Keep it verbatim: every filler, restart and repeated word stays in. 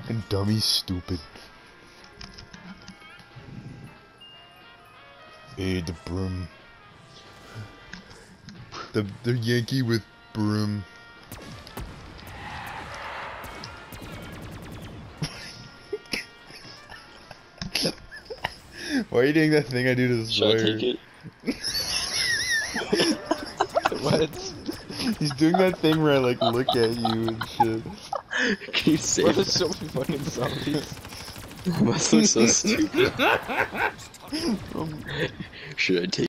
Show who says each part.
Speaker 1: And Dummy's stupid. Hey, the broom. The the Yankee with broom. Why are you doing that thing I do to the
Speaker 2: Should
Speaker 1: Sawyer?
Speaker 2: I take it? What?
Speaker 1: He's doing that thing where I like look at you and shit.
Speaker 2: Can you say
Speaker 3: Bro,
Speaker 2: that?
Speaker 3: there's so many fucking zombies.
Speaker 2: Must look so stupid. Should I take